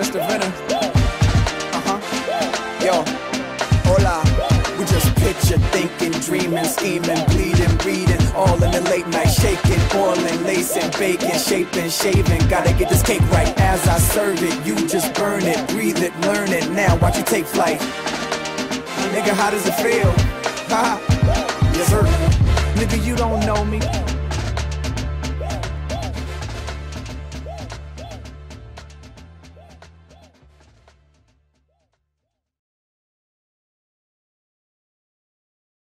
Mr. Venom. Yo, hola. We just picture, thinking, dreaming, scheming, bleeding, breeding, all in the late night, shaking, boiling, lacing, baking, shaping, shaving. Gotta get this cake right as I serve it. You just burn it, breathe it, learn it. Now watch you take flight. Nigga, how does it feel? Haha, yes sir. Nigga, you don't know me.